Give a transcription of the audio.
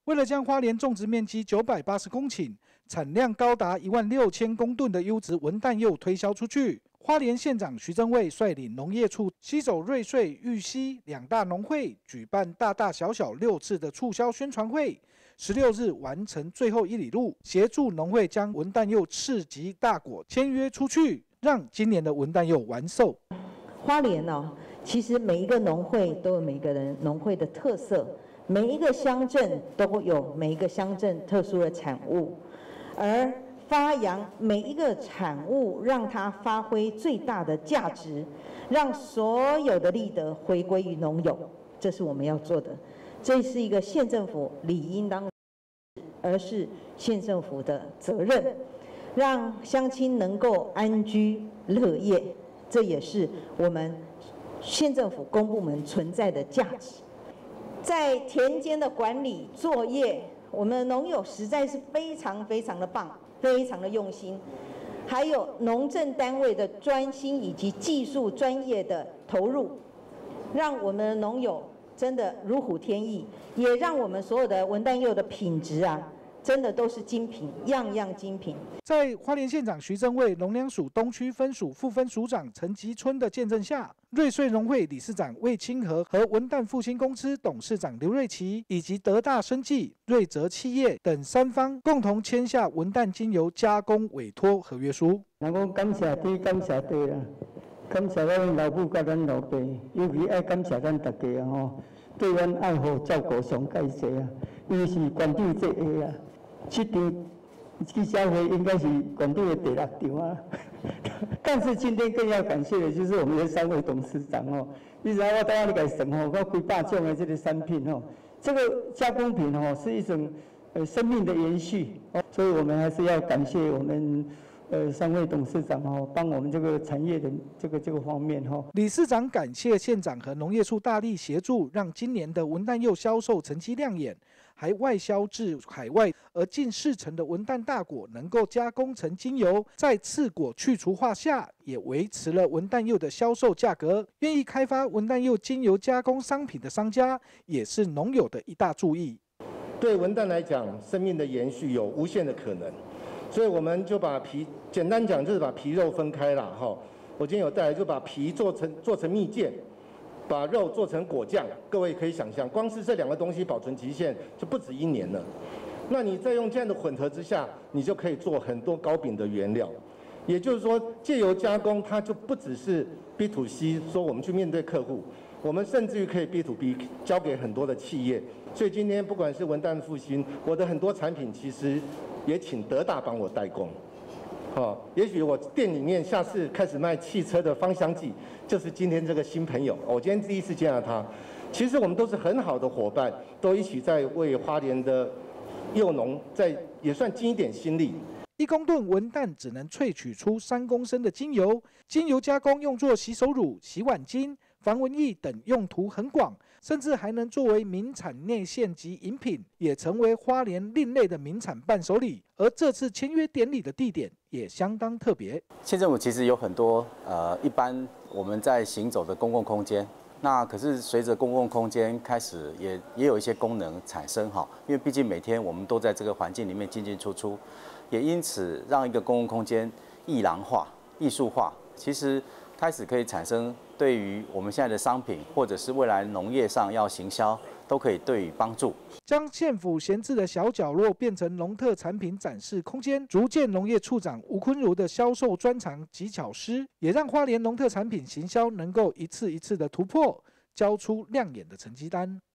为了将花莲种植面积980公顷、产量高达16000公吨的优质文旦柚推销出去，花莲县长徐正卫率领农业处携手瑞穗、玉溪2大农会，举办大大小小6次的促销宣传会。16日完成最后1里路，协助农会将文旦柚次级大果签约出去，让今年的文旦柚完售。 花莲其实每一个农会都有每一个人农会的特色，每一个乡镇都有每一个乡镇特殊的产物，而发扬每一个产物，让它发挥最大的价值，让所有的利得回归于农友，这是我们要做的。这是一个县政府理应当，而是县政府的责任，让乡亲能够安居乐业，这也是我们县政府公部门存在的价值。在田间的管理作业，我们的农友实在是非常非常的棒，非常的用心，还有农政单位的专心以及技术专业的投入，让我们的农友真的如虎添翼，也让我们所有的文旦柚的品质真的都是精品，样样精品。 在花莲县长徐正卫、农粮署东区分署副分署长陈吉春的见证下，瑞穗农会理事长魏清和和文旦复兴公司董事长刘瑞琪以及德大生技、瑞泽企业等3方共同签下文旦精油加工委托合约书。 我讲感谢天，感谢地啦，感谢咱老母甲咱老爸，尤其爱感谢咱大家对咱爱护照顾上介济伊是县长这个这场记者会应该是县长的第6场但是今天更要感谢的就是我们的3位董事长你知道我等下你来审我几百种的这个产品这个加工品是一种生命的延续所以我们还是要感谢我们3位董事长帮我们这个产业的这个方面理事长感谢县长和农业处大力协助，让今年的文旦柚销售成绩亮眼，还外销至海外，而近40%的文旦大果能够加工成精油，在次果去除化下，也维持了文旦柚的销售价格。愿意开发文旦柚精油加工商品的商家，也是农友的一大注意。 对文旦来讲，生命的延续有无限的可能。所以我们就把皮，简单讲就是把皮肉分开了我今天有带来，就把皮做成蜜饯，把肉做成果酱。各位可以想象，光是这2个东西保存期限就不止1年了。那你再用这样的混合之下，你就可以做很多糕饼的原料。也就是说，借由加工，它就不只是 B to C， 说我们去面对客户，我们甚至于可以 B to B， 交给很多的企业。所以今天不管是文旦复兴，我的很多产品其实也请德大帮我代工，也许我店里面下次开始卖汽车的芳香剂，就是今天这个新朋友，我今天第一次见到他。其实我们都是很好的伙伴，都一起在为花莲的柚农也算尽一点心力。 1公吨文旦只能萃取出3公升的精油，精油加工用作洗手乳、洗碗巾、防蚊液等用途很广，甚至还能作为名产内馅及饮品，也成为花莲另类的名产伴手礼。而这次签约典礼的地点也相当特别。 县政府其实有很多一般我们在行走的公共空间，那可是随着公共空间开始也有一些功能产生因为毕竟每天我们都在这个环境里面进进出出，也因此让一个公共空间艺廊化、艺术化，其实开始可以产生对于我们现在的商品，或者是未来农业上要行销，都可以对于帮助。 将县府闲置的小角落变成农特产品展示空间，逐渐农业处长吴坤如的销售专长及巧思，也让花莲农特产品行销能够一次一次的突破，交出亮眼的成绩单。